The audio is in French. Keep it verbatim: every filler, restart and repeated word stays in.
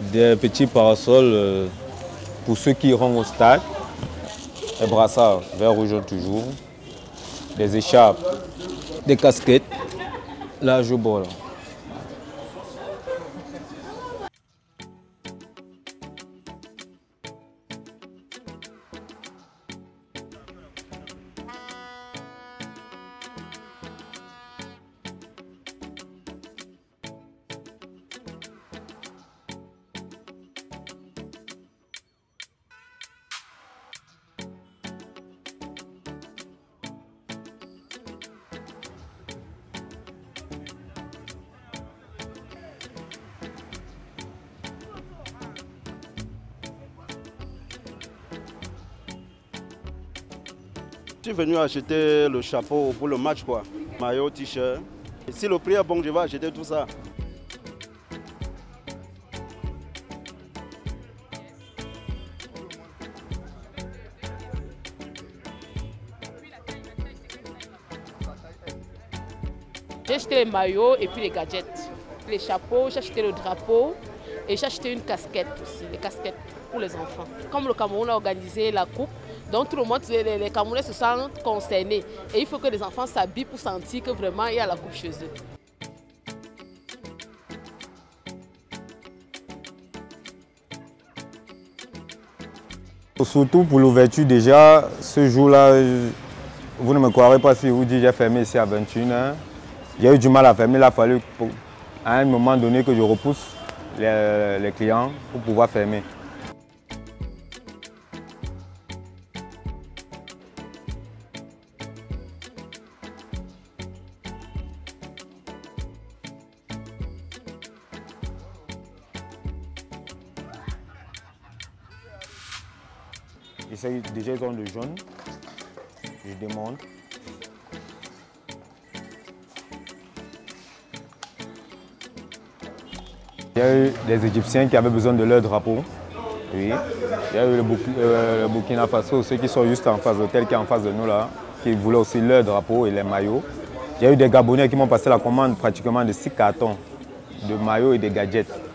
des petits parasols euh, pour ceux qui iront au stade, des brassards, vert rouge toujours, des écharpes, des casquettes, large bord. Je suis venu acheter le chapeau pour le match, quoi. Maillot, t-shirt. Si le prix est bon, je vais acheter tout ça. J'ai acheté les maillots et puis les gadgets. Les chapeaux, j'ai acheté le drapeau et j'ai acheté une casquette aussi, les casquettes pour les enfants. Comme le Cameroun a organisé la coupe, donc tout le monde, les, les Camerounais se sentent concernés. Et il faut que les enfants s'habillent pour sentir que vraiment il y a la coupe chez eux. Surtout pour l'ouverture déjà, ce jour-là, vous ne me croirez pas si je vous dis j'ai fermé ici à vingt et une heures. J'ai eu du mal à fermer, il a fallu à un moment donné que je repousse les, les clients pour pouvoir fermer. Déjà ils ont le jaune, je demande. Il y a eu des Égyptiens qui avaient besoin de leur drapeau. Oui. Il y a eu le, Burkina, euh, le Burkina Faso, ceux qui sont juste en face de l'hôtel qui est en face de nous là, qui voulaient aussi leur drapeau et les maillots. Il y a eu des Gabonais qui m'ont passé la commande pratiquement de six cartons de maillots et de gadgets.